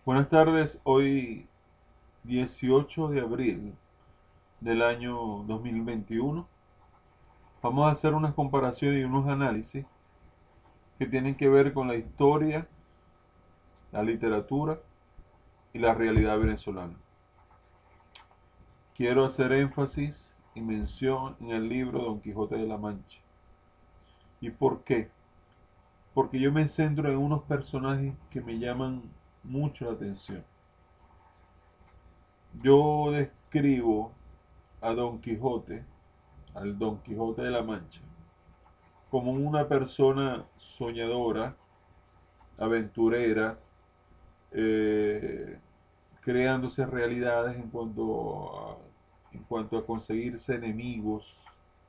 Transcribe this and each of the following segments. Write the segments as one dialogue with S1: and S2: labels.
S1: Buenas tardes, hoy 18 de abril del año 2021 vamos a hacer unas comparaciones y unos análisis que tienen que ver con la historia, la literatura y la realidad venezolana. Quiero hacer énfasis y mención en el libro Don Quijote de la Mancha. ¿Y por qué? Porque yo me centro en unos personajes que me llaman mucho la atención. Yo describo a Don Quijote, al Don Quijote de la Mancha, como una persona soñadora, aventurera, eh, creándose realidades en cuanto a conseguirse enemigos,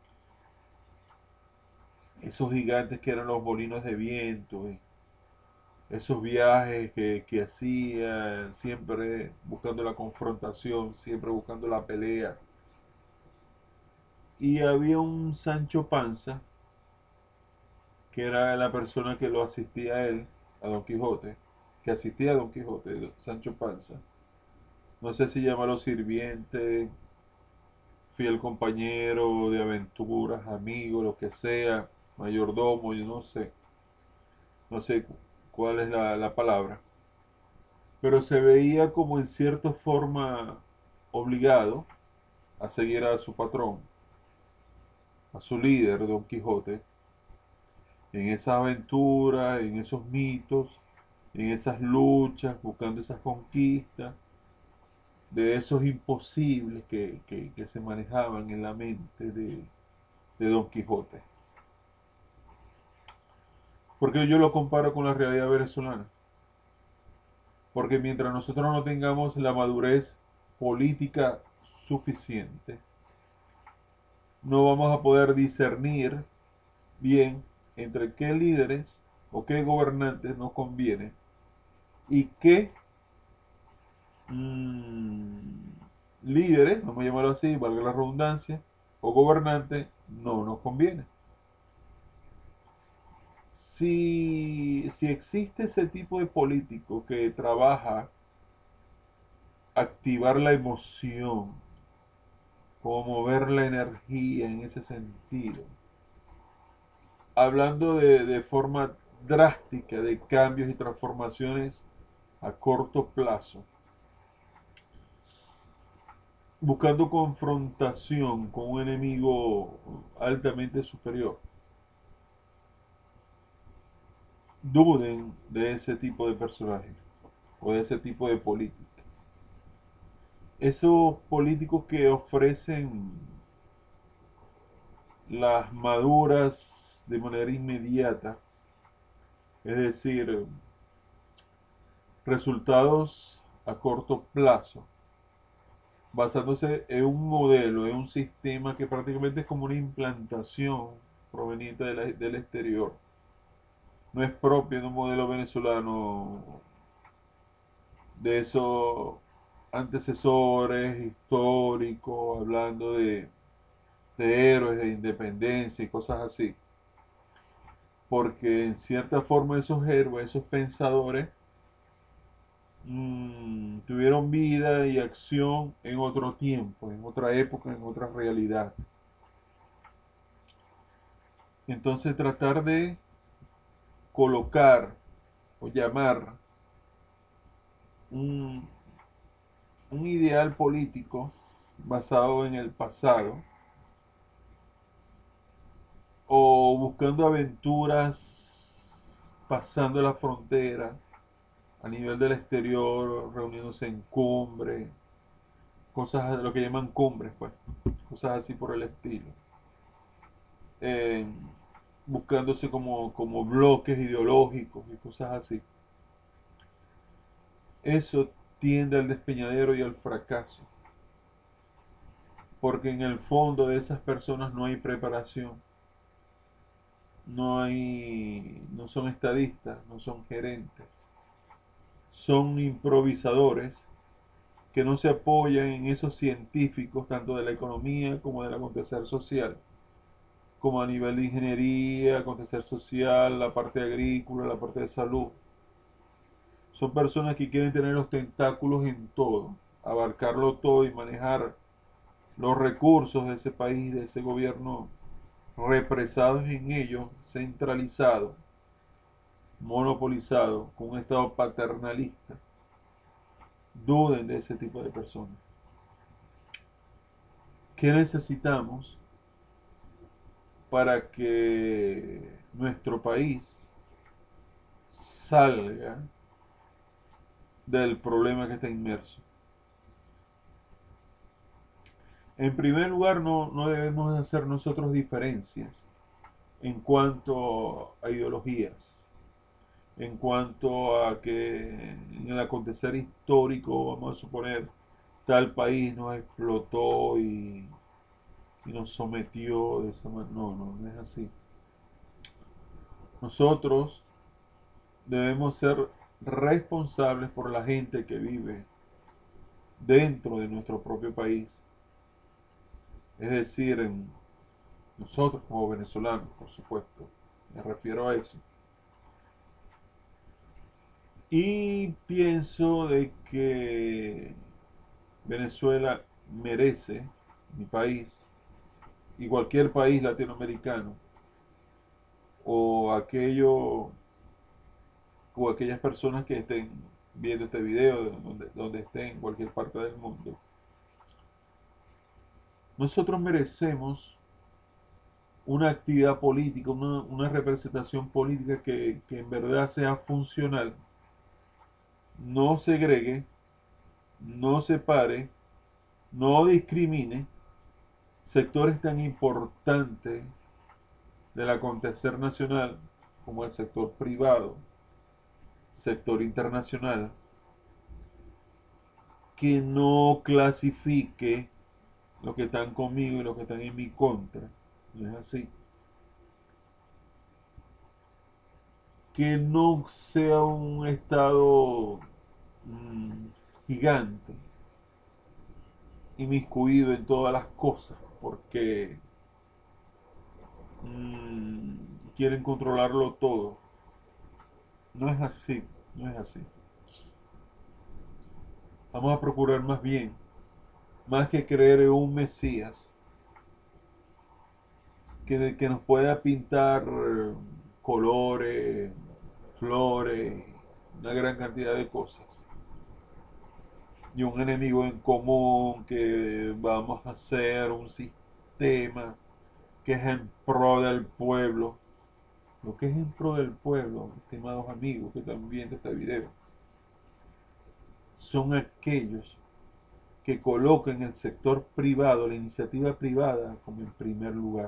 S1: esos gigantes que eran los molinos de viento, esos viajes que hacía, siempre buscando la confrontación, siempre buscando la pelea. Y había un Sancho Panza, que era la persona que lo asistía a él, a Don Quijote, que asistía a Don Quijote, Sancho Panza. No sé si llamarlo sirviente, fiel compañero de aventuras, amigo, lo que sea, mayordomo, yo no sé cuál es la palabra. Pero se veía como en cierta forma obligado a seguir a su patrón, a su líder, Don Quijote, en esa aventura, en esos mitos, en esas luchas, buscando esas conquistas, de esos imposibles que se manejaban en la mente de Don Quijote. Porque yo lo comparo con la realidad venezolana. Porque mientras nosotros no tengamos la madurez política suficiente, no vamos a poder discernir bien entre qué líderes o qué gobernantes nos conviene y qué líderes, vamos a llamarlo así, valga la redundancia, o gobernantes no nos conviene. Si existe ese tipo de político que trabaja activar la emoción, como mover la energía en ese sentido, hablando de forma drástica de cambios y transformaciones a corto plazo, buscando confrontación con un enemigo altamente superior. Duden de ese tipo de personaje o de ese tipo de política. Esos políticos que ofrecen las maduras de manera inmediata, es decir, resultados a corto plazo, basándose en un modelo, en un sistema que prácticamente es como una implantación proveniente del exterior. No es propio de un modelo venezolano de esos antecesores históricos, hablando de héroes de independencia y cosas así. Porque en cierta forma esos héroes, esos pensadores, tuvieron vida y acción en otro tiempo, en otra época, en otra realidad. Entonces tratar de colocar o llamar un, un ideal político basado en el pasado o buscando aventuras pasando la frontera a nivel del exterior, reuniéndose en cumbre, cosas, lo que llaman cumbres, pues, cosas así por el estilo. Eh, Buscándose como bloques ideológicos y cosas así. Eso tiende al despeñadero y al fracaso, porque en el fondo de esas personas no hay preparación, no son estadistas, no son gerentes, son improvisadores que no se apoyan en esos científicos tanto de la economía como del acontecer social, como a nivel de ingeniería, acontecer social, la parte agrícola, la parte de salud. Son personas que quieren tener los tentáculos en todo, abarcarlo todo y manejar los recursos de ese país, de ese gobierno, represados en ellos, centralizados, monopolizados, con un estado paternalista. Duden de ese tipo de personas. ¿Qué necesitamos para que nuestro país salga del problema que está inmerso? En primer lugar, no debemos hacer nosotros diferencias en cuanto a ideologías, en cuanto a que en el acontecer histórico, vamos a suponer, tal país nos explotó y nos sometió de esa manera. No es así. Nosotros debemos ser responsables por la gente que vive dentro de nuestro propio país. Es decir, nosotros como venezolanos, por supuesto, me refiero a eso. Y pienso de que Venezuela merece, mi país, y cualquier país latinoamericano, o aquello, o aquellas personas que estén viendo este video, donde estén, en cualquier parte del mundo, nosotros merecemos una actividad política, una representación política que en verdad sea funcional, no segregue, no separe, no discrimine sectores tan importantes del acontecer nacional como el sector privado, sector internacional, que no clasifique los que están conmigo y los que están en mi contra. No es así. Que no sea un estado gigante, inmiscuido en todas las cosas, porque mm, quieren controlarlo todo. No es así, no es así. Vamos a procurar más bien, más que creer en un Mesías, que nos pueda pintar colores, flores, una gran cantidad de cosas. Y un enemigo en común, que vamos a hacer un sistema que es en pro del pueblo. Lo que es en pro del pueblo, estimados amigos que están viendo este video, son aquellos que colocan el sector privado, la iniciativa privada, como en primer lugar.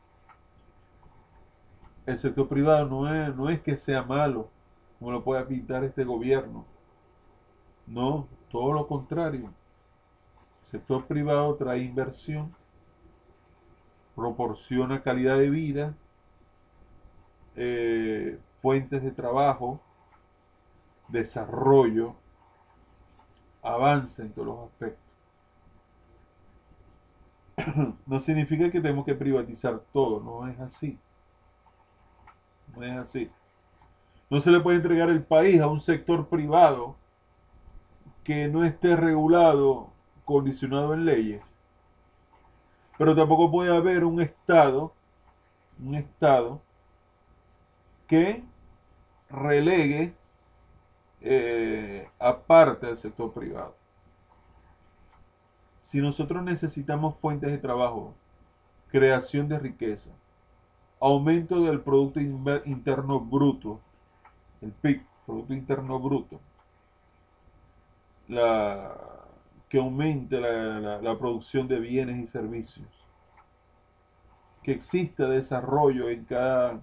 S1: El sector privado no es que sea malo, como lo pueda pintar este gobierno. No, todo lo contrario. El sector privado trae inversión, proporciona calidad de vida, fuentes de trabajo, desarrollo, avanza en todos los aspectos. No significa que tenemos que privatizar todo, no es así. No es así. No se le puede entregar el país a un sector privado que no esté regulado, condicionado en leyes. Pero tampoco puede haber un Estado que relegue aparte del sector privado. Si nosotros necesitamos fuentes de trabajo, creación de riqueza, aumento del Producto Interno Bruto, el PIB, Producto Interno Bruto, la, que aumente la producción de bienes y servicios, que exista desarrollo en cada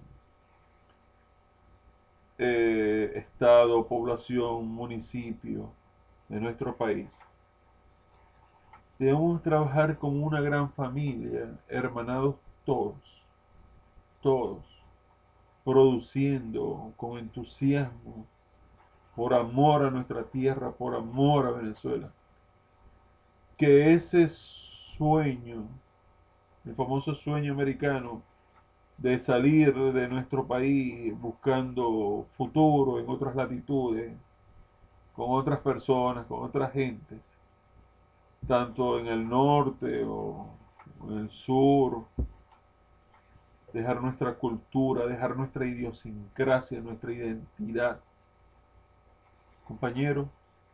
S1: estado, población, municipio de nuestro país. Debemos trabajar como una gran familia, hermanados todos, todos, produciendo con entusiasmo, por amor a nuestra tierra, por amor a Venezuela. Que ese sueño, el famoso sueño americano de salir de nuestro país buscando futuro en otras latitudes, con otras personas, con otras gentes, tanto en el norte o en el sur, dejar nuestra cultura, dejar nuestra idiosincrasia, nuestra identidad. Compañeros,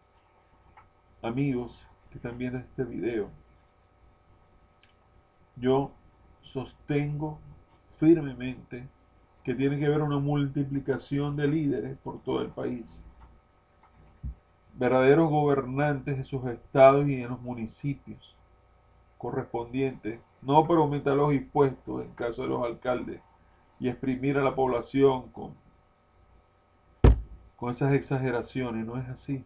S1: amigos que están viendo este video, yo sostengo firmemente que tiene que haber una multiplicación de líderes por todo el país, verdaderos gobernantes de sus estados y en los municipios correspondientes, no para aumentar los impuestos en caso de los alcaldes y exprimir a la población con esas exageraciones. No es así.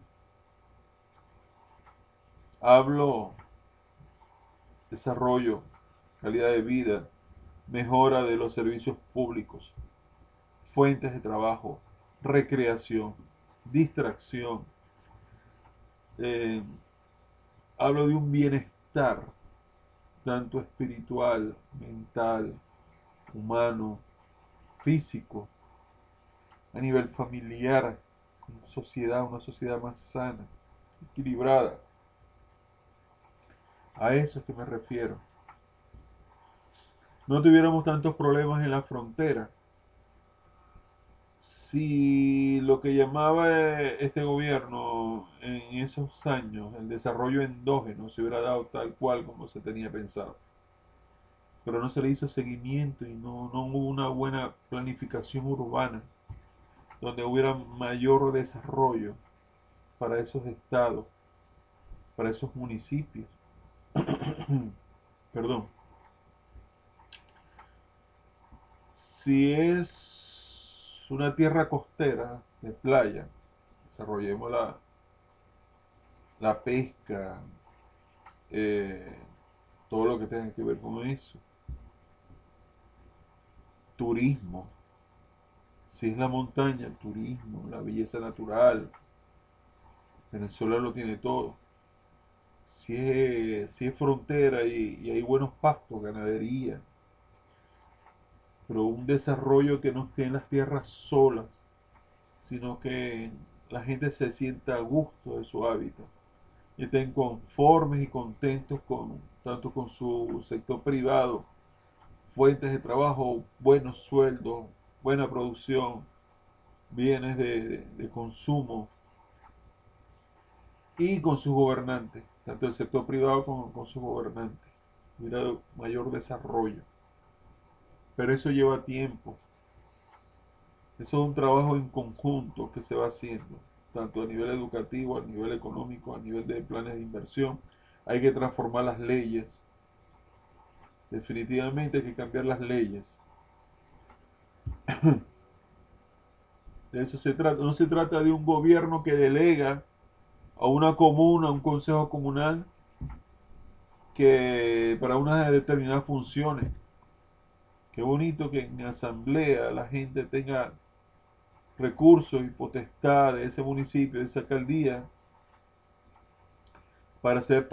S1: Hablo desarrollo, calidad de vida, mejora de los servicios públicos, fuentes de trabajo, recreación, distracción. Eh, Hablo de un bienestar, tanto espiritual, mental, humano, físico, a nivel familiar, como sociedad, una sociedad más sana, equilibrada. A eso es que me refiero. No tuviéramos tantos problemas en la frontera si lo que llamaba este gobierno en esos años, el desarrollo endógeno, se hubiera dado tal cual como se tenía pensado. Pero no se le hizo seguimiento y no hubo una buena planificación urbana donde hubiera mayor desarrollo para esos estados, para esos municipios. Perdón. Si es una tierra costera de playa, desarrollemos la pesca, eh, todo lo que tenga que ver con eso. Turismo. Si es la montaña, el turismo, la belleza natural. Venezuela lo tiene todo. Si es frontera y hay buenos pastos, ganadería, pero un desarrollo que no esté en las tierras solas, sino que la gente se sienta a gusto de su hábitat y estén conformes y contentos tanto con su sector privado, fuentes de trabajo, buenos sueldos, buena producción, bienes de consumo y con sus gobernantes, tanto el sector privado como con sus gobernantes. Hubiera mayor desarrollo. Pero eso lleva tiempo. Eso es un trabajo en conjunto que se va haciendo, tanto a nivel educativo, a nivel económico, a nivel de planes de inversión. Hay que transformar las leyes. Definitivamente hay que cambiar las leyes. De eso se trata. No se trata de un gobierno que delega a una comuna, a un consejo comunal, que para unas determinadas funciones. Qué bonito que en asamblea la gente tenga recursos y potestad de ese municipio, de esa alcaldía, para ser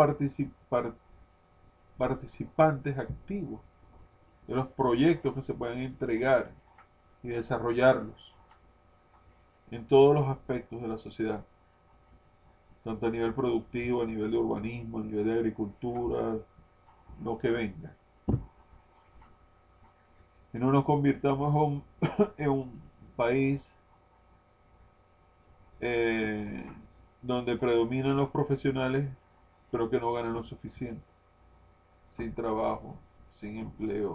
S1: participantes activos de los proyectos que se puedan entregar y desarrollarlos en todos los aspectos de la sociedad, tanto a nivel productivo, a nivel de urbanismo, a nivel de agricultura, lo que venga. Y no nos convirtamos en un país eh, donde predominan los profesionales, pero que no ganan lo suficiente, sin trabajo, sin empleo,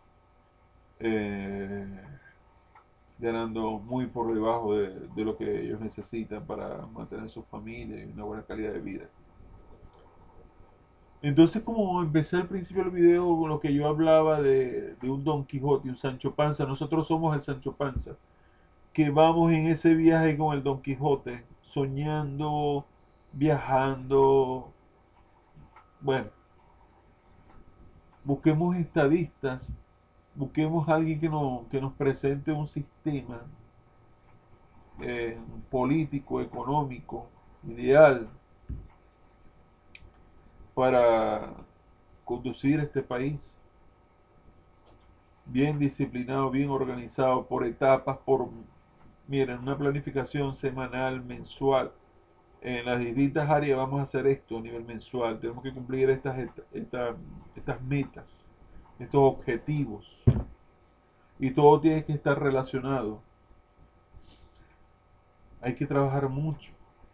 S1: eh, ganando muy por debajo de lo que ellos necesitan para mantener su familia y una buena calidad de vida. Entonces, como empecé al principio del video con lo que yo hablaba de un Don Quijote y un Sancho Panza, nosotros somos el Sancho Panza, que vamos en ese viaje con el Don Quijote, soñando, viajando. Bueno, busquemos estadistas, busquemos a alguien que nos presente un sistema político, económico, ideal para conducir este país, bien disciplinado, bien organizado, por etapas, miren, una planificación semanal, mensual, en las distintas áreas vamos a hacer esto a nivel mensual, tenemos que cumplir estas metas, estos objetivos, y todo tiene que estar relacionado. Hay que trabajar mucho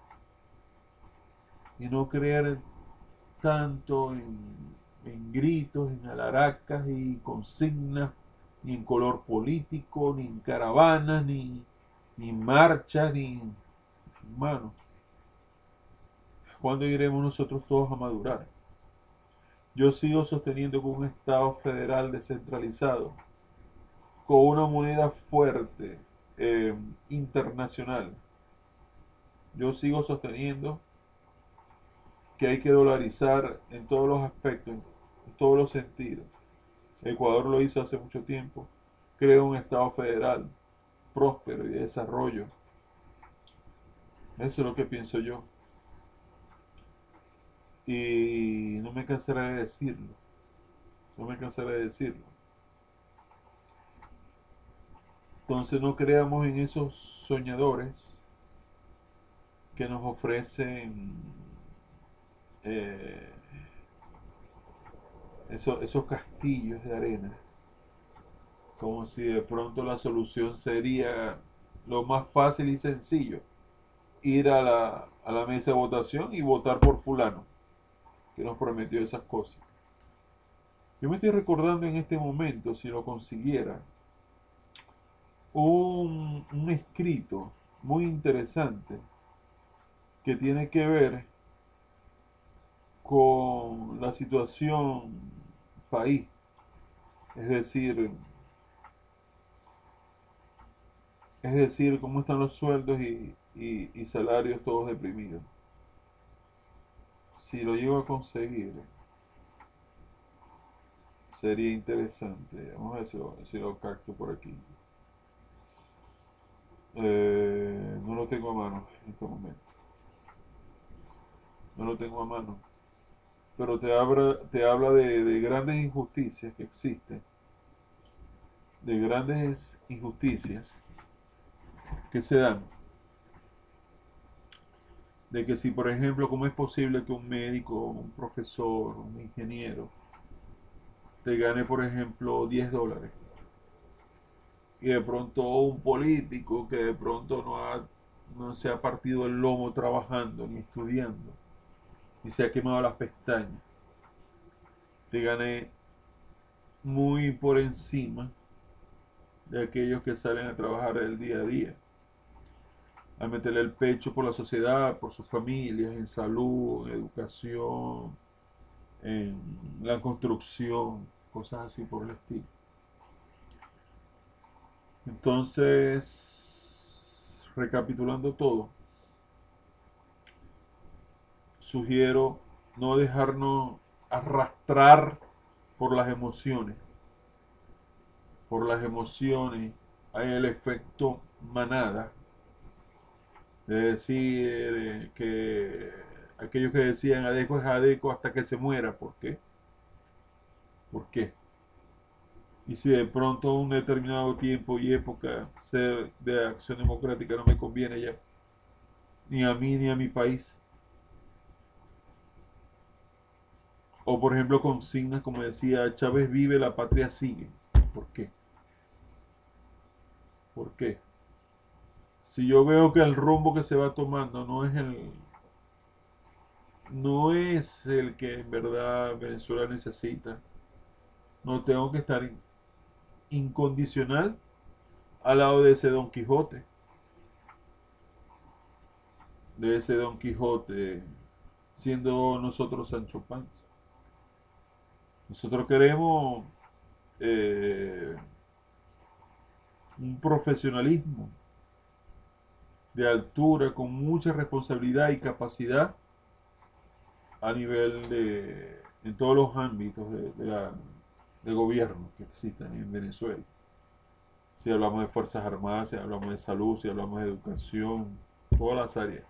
S1: y no creer tanto en gritos, en alaracas y consignas, ni en color político, ni en caravanas, ni en marchas, ni... Hermano, ¿cuándo iremos nosotros todos a madurar? Yo sigo sosteniendo que un Estado federal descentralizado, con una moneda fuerte, internacional, yo sigo sosteniendo que hay que dolarizar en todos los aspectos, en todos los sentidos. Ecuador lo hizo hace mucho tiempo, creó un Estado federal próspero y de desarrollo. Eso es lo que pienso yo. Y no me cansaré de decirlo. No me cansaré de decirlo. Entonces no creamos en esos soñadores que nos ofrecen eh, esos castillos de arena, como si de pronto la solución sería lo más fácil y sencillo, ir a la mesa de votación y votar por fulano, que nos prometió esas cosas. Yo me estoy recordando en este momento, si lo consiguiera, un escrito muy interesante que tiene que ver con la situación país, es decir, cómo están los sueldos y salarios todos deprimidos. Si lo llego a conseguir, sería interesante. Vamos a ver si lo capto por aquí. No lo tengo a mano en este momento. No lo tengo a mano. Pero te habla de grandes injusticias que existen. De grandes injusticias que se dan. De que si, por ejemplo, cómo es posible que un médico, un profesor, un ingeniero, te gane, por ejemplo, $10. Y de pronto un político que de pronto no se ha partido el lomo trabajando ni estudiando, y se ha quemado las pestañas, te gane muy por encima de aquellos que salen a trabajar el día a día, a meterle el pecho por la sociedad, por sus familias, en salud, en educación, en la construcción, cosas así por el estilo. Entonces, recapitulando todo, sugiero no dejarnos arrastrar por las emociones. Por las emociones hay el efecto manada, es decir, que aquellos que decían Adeco es Adeco hasta que se muera. ¿Por qué? ¿Por qué? Y si de pronto un determinado tiempo y época ser de acción democrática no me conviene ya, ni a mí ni a mi país. O por ejemplo consignas como decía Chávez vive, la patria sigue. ¿Por qué? ¿Por qué? Si yo veo que el rumbo que se va tomando no es el que en verdad Venezuela necesita, no tengo que estar incondicional al lado de ese Don Quijote, siendo nosotros Sancho Panza. Nosotros queremos eh, un profesionalismo de altura, con mucha responsabilidad y capacidad a nivel en todos los ámbitos de gobierno que existen en Venezuela. Si hablamos de Fuerzas Armadas, si hablamos de salud, si hablamos de educación, todas las áreas.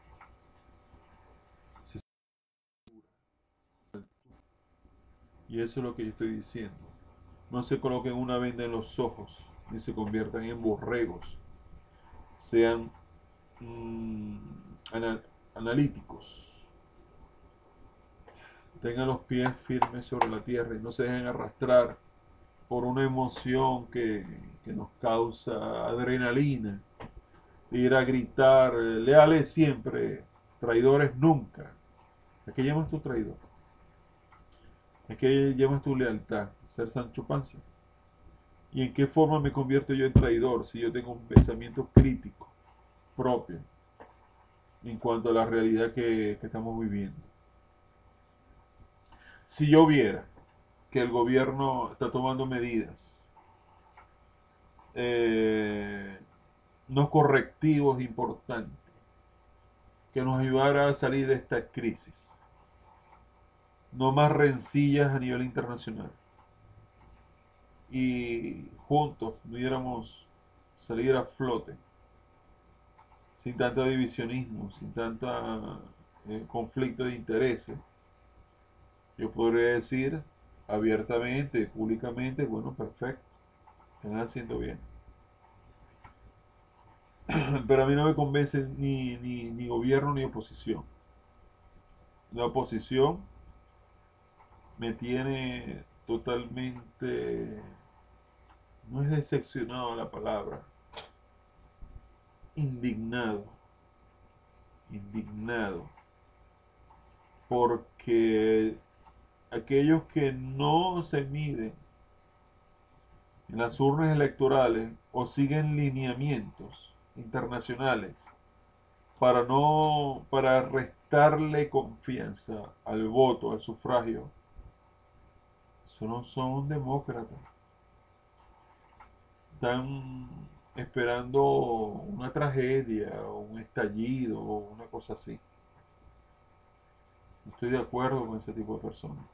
S1: Y eso es lo que yo estoy diciendo. No se coloquen una venda en los ojos, ni se conviertan en borregos. Sean analíticos, tengan los pies firmes sobre la tierra y no se dejen arrastrar por una emoción que nos causa adrenalina, ir a gritar, leales siempre, traidores nunca. ¿A qué llamas tu traidor? ¿A qué llamas tu lealtad? Ser Sancho Panza. ¿Y en qué forma me convierto yo en traidor si yo tengo un pensamiento crítico propio en cuanto a la realidad que estamos viviendo? Si yo viera que el gobierno está tomando medidas, eh, unos correctivos importantes que nos ayudara a salir de esta crisis, no más rencillas a nivel internacional, y juntos pudiéramos salir a flote, sin tanto divisionismo, sin tanta conflicto de intereses, yo podría decir abiertamente, públicamente, bueno, perfecto, están haciendo bien. Pero a mí no me convence ni gobierno ni oposición. La oposición me tiene totalmente, no es decepcionado la palabra, indignado, indignado, porque aquellos que no se miden en las urnas electorales o siguen lineamientos internacionales para restarle confianza al voto, al sufragio, eso no son demócratas. Están esperando una tragedia o un estallido o una cosa así. No estoy de acuerdo con ese tipo de personas.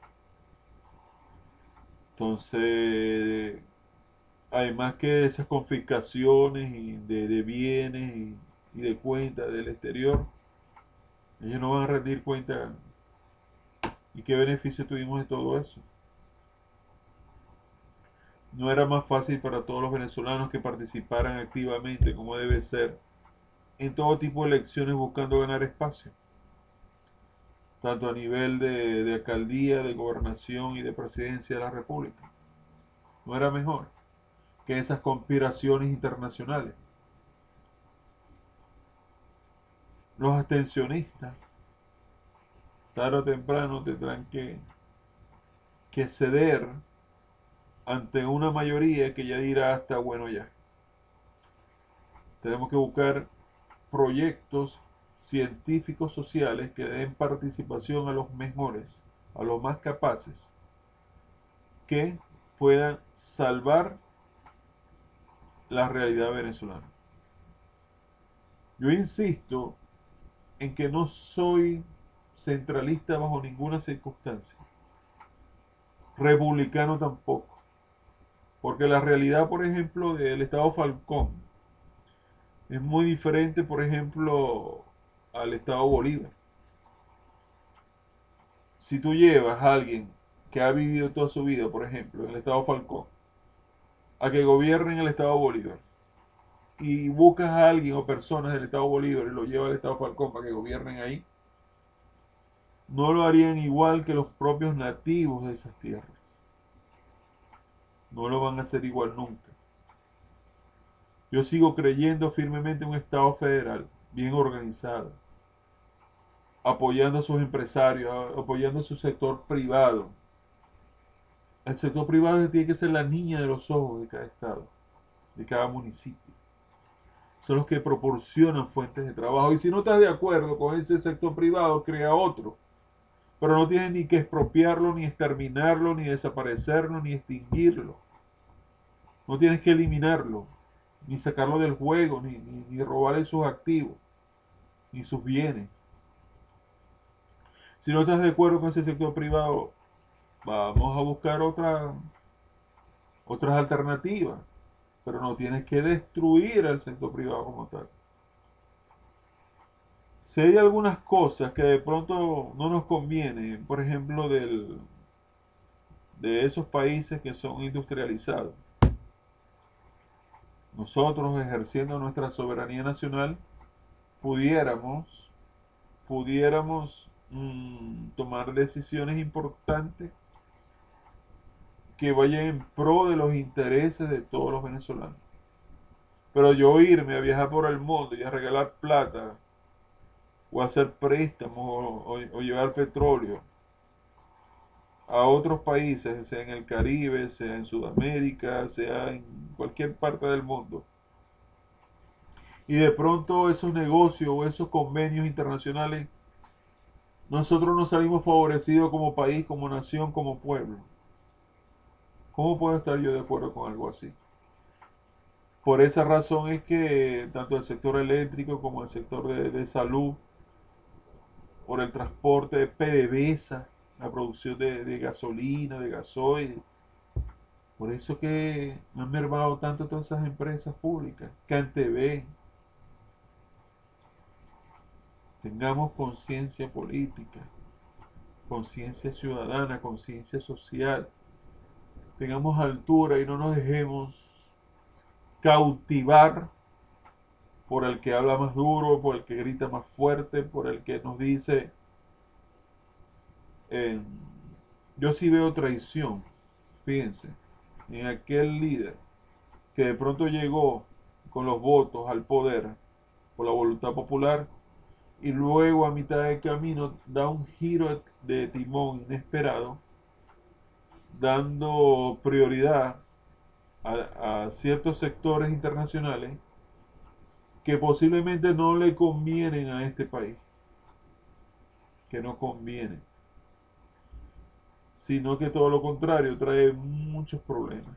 S1: Entonces, además que esas confiscaciones de bienes y de cuentas del exterior, ellos no van a rendir cuenta. ¿Y qué beneficio tuvimos de todo eso? ¿No era más fácil para todos los venezolanos que participaran activamente, como debe ser, en todo tipo de elecciones buscando ganar espacio? Tanto a nivel de alcaldía, de gobernación y de presidencia de la República. ¿No era mejor que esas conspiraciones internacionales? Los abstencionistas, tarde o temprano, tendrán que ceder ante una mayoría que ya dirá hasta bueno ya. Tenemos que buscar proyectos científicos sociales que den participación a los mejores, a los más capaces, que puedan salvar la realidad venezolana. Yo insisto en que no soy centralista bajo ninguna circunstancia, republicano tampoco, porque la realidad, por ejemplo, del Estado Falcón es muy diferente, por ejemplo, al Estado Bolívar. Si tú llevas a alguien que ha vivido toda su vida, por ejemplo, en el Estado Falcón, a que gobierne en el Estado Bolívar, y buscas a alguien o personas del Estado Bolívar y lo llevas al Estado Falcón para que gobiernen ahí, no lo harían igual que los propios nativos de esas tierras. No lo van a hacer igual nunca. Yo sigo creyendo firmemente en un Estado federal, bien organizado, apoyando a sus empresarios, apoyando a su sector privado. El sector privado tiene que ser la niña de los ojos de cada estado, de cada municipio. Son los que proporcionan fuentes de trabajo. Y si no estás de acuerdo con ese sector privado, crea otro. Pero no tienes ni que expropiarlo, ni exterminarlo, ni desaparecerlo, ni extinguirlo. No tienes que eliminarlo, ni sacarlo del juego, ni robarle sus activos, ni sus bienes. Si no estás de acuerdo con ese sector privado, vamos a buscar otras alternativas. Pero no tienes que destruir al sector privado como tal. Si hay algunas cosas que de pronto no nos convienen, por ejemplo, de esos países que son industrializados, nosotros ejerciendo nuestra soberanía nacional, pudiéramos pudiéramos tomar decisiones importantes que vayan en pro de los intereses de todos los venezolanos. Pero yo irme a viajar por el mundo y a regalar plata o hacer préstamos o llevar petróleo a otros países, sea en el Caribe, sea en Sudamérica, sea en cualquier parte del mundo, y de pronto esos negocios o esos convenios internacionales, nosotros no salimos favorecidos como país, como nación, como pueblo. ¿Cómo puedo estar yo de acuerdo con algo así? Por esa razón es que tanto el sector eléctrico como el sector de salud, por el transporte, PDVSA, la producción de gasolina, de gasoil, por eso que han mermado tanto todas esas empresas públicas, CanTV. Tengamos conciencia política, conciencia ciudadana, conciencia social. Tengamos altura y no nos dejemos cautivar por el que habla más duro, por el que grita más fuerte, por el que nos dice, eh, yo sí veo traición, fíjense, en aquel líder que de pronto llegó con los votos al poder por la voluntad popular y luego a mitad de camino da un giro de timón inesperado, dando prioridad a ciertos sectores internacionales que posiblemente no le convienen a este país, que no convienen, sino que todo lo contrario, trae muchos problemas.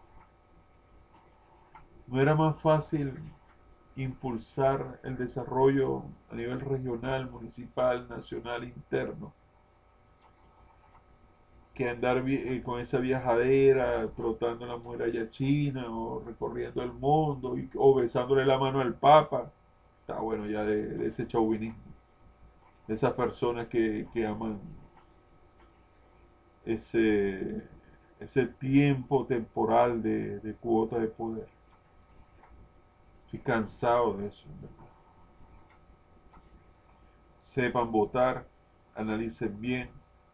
S1: ¿No era más fácil impulsar el desarrollo a nivel regional, municipal, nacional, interno, que andar con esa viajadera, trotando en la muralla china o recorriendo el mundo o besándole la mano al Papa? Está bueno ya de ese chauvinismo, de esas personas que aman ese, ese tiempo temporal de cuota de poder. Estoy cansado de eso, en verdad. Sepan votar, analicen bien,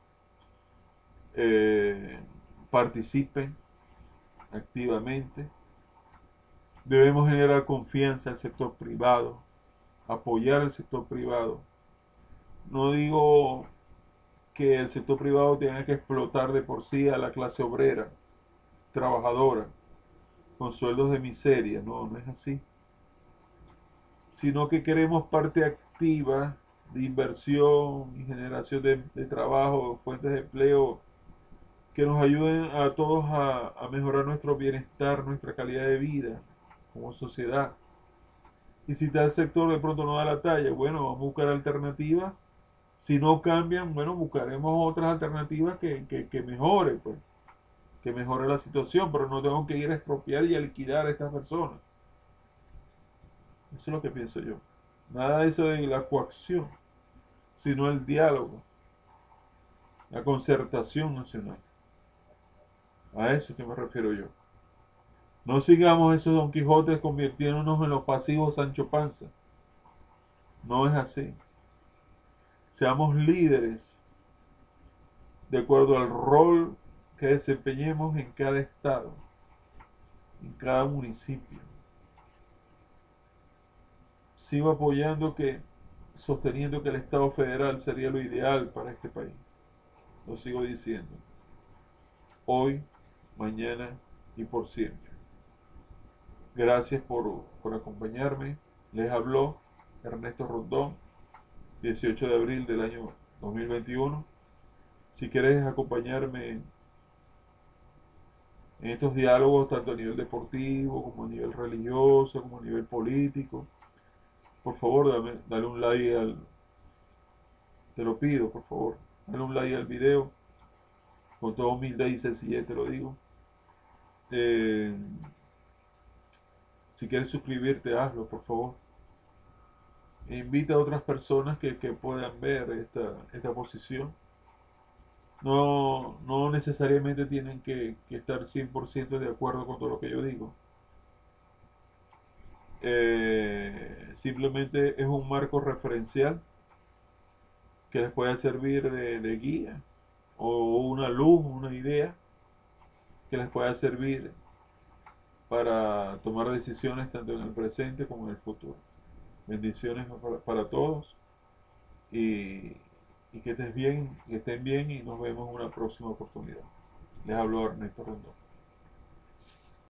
S1: eh, participen activamente. Debemos generar confianza al sector privado, apoyar al sector privado. No digo que el sector privado tenga que explotar de por sí a la clase obrera, trabajadora, con sueldos de miseria, no, no es así. Sino que queremos parte activa de inversión y generación de trabajo, fuentes de empleo que nos ayuden a todos a mejorar nuestro bienestar, nuestra calidad de vida como sociedad. Y si tal sector de pronto no da la talla, bueno, vamos a buscar alternativas. Si no cambian, bueno, buscaremos otras alternativas que mejore, pues, que mejore la situación, pero no tengo que ir a expropiar y a liquidar a estas personas. Eso es lo que pienso yo. Nada de eso de la coacción, sino el diálogo, la concertación nacional. A eso es que me refiero yo. No sigamos esos Don Quijotes convirtiéndonos en los pasivos Sancho Panza. No es así. Seamos líderes de acuerdo al rol que desempeñemos en cada estado, en cada municipio. Sigo apoyando sosteniendo que el Estado federal sería lo ideal para este país. Lo sigo diciendo. Hoy, mañana y por siempre. Gracias por acompañarme. Les habló Ernesto Rondón, 18 de abril del año 2021. Si quieres acompañarme en estos diálogos, tanto a nivel deportivo, como a nivel religioso, como a nivel político, por favor, dale un like te lo pido, por favor, dale un like al video, con toda humildad y sencillez te lo digo. Eh, si quieres suscribirte, hazlo, por favor. E invita a otras personas que puedan ver esta posición. No necesariamente tienen que estar 100% de acuerdo con todo lo que yo digo. Simplemente es un marco referencial que les pueda servir de guía o una luz, una idea que les pueda servir para tomar decisiones tanto en el presente como en el futuro. Bendiciones para todos y, y que estén bien y nos vemos en una próxima oportunidad. Les habló Ernesto Rondón.